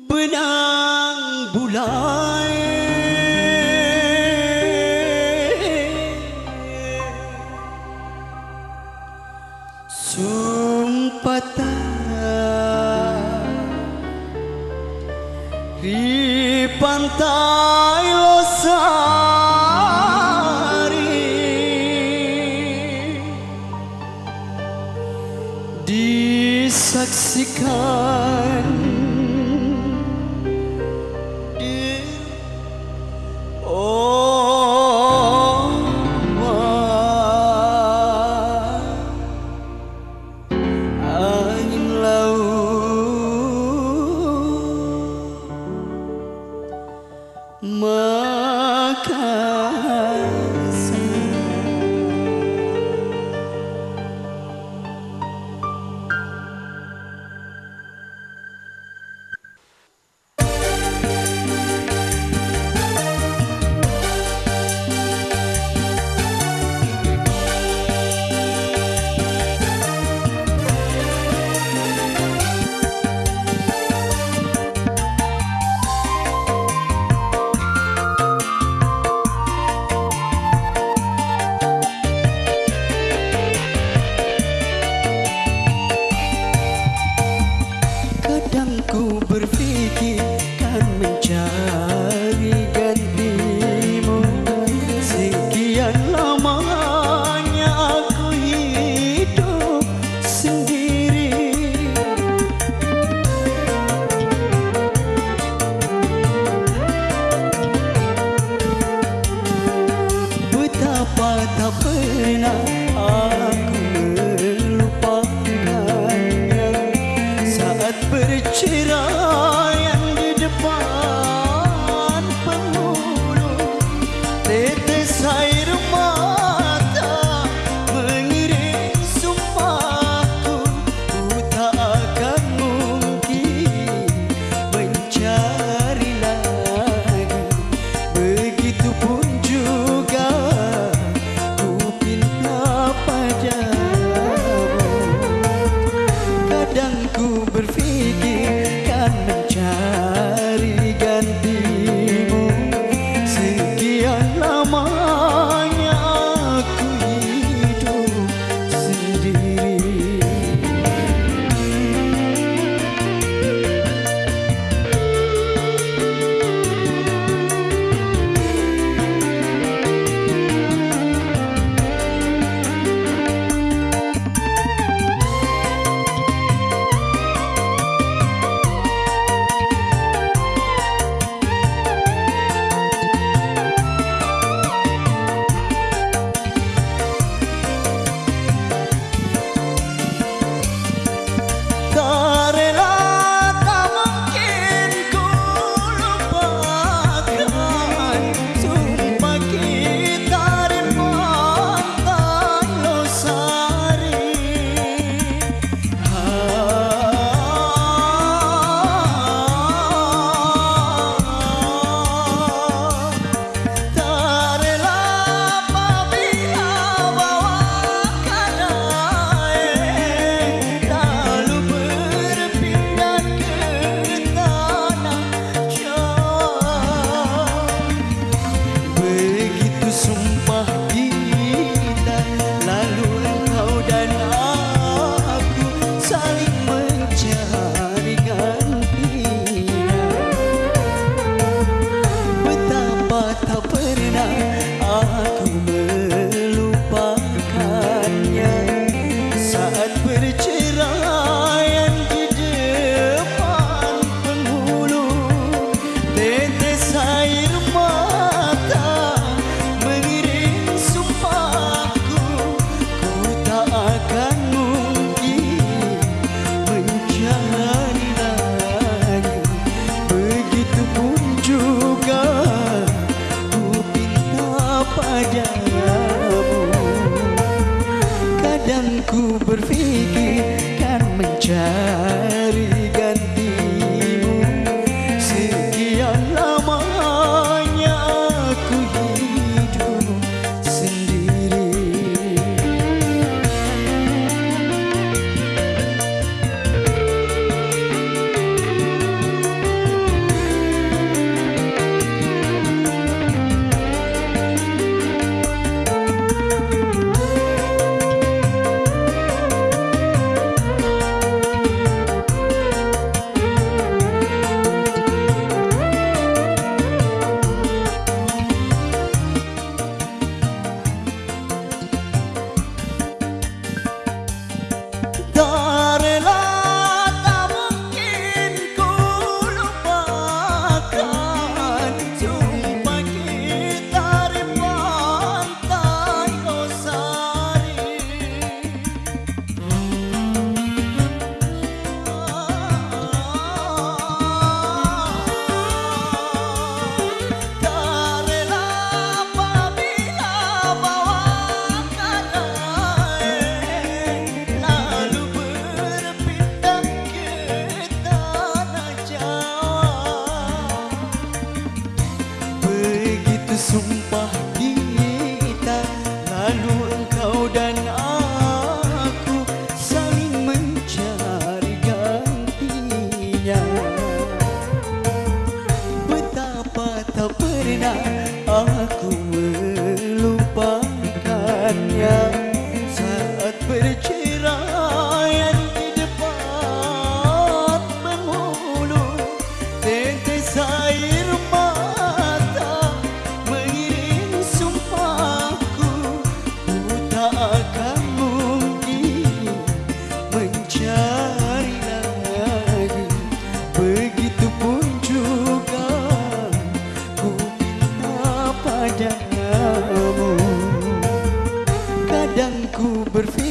benang bulai sumpatan di pantai Losari disaksikan di angin laut Makassar. Kadang ku berpikir kan mencari gantimu. Sekian lamanya aku hidup sendiri. Betapa tak pernah aku melupakannya saat berceraian di depan penghulu. Tetes air mata mengiring sumpahku, ku tak akan mungkin mencari lagi. Begitupun juga ku pinta padamu. Kadang ku berpikir kan mencari gantimu. Sekian lamanya aku hidup sendiri. kasihnya. Betapa tak pernah aku melupakannya saat berceraian di depan penghulu. Tetes air mata mengiring sumpahku, ku tak akan mungkin mencari lagi. Begitupun juga ku minta padamu. Kadang ku berpikir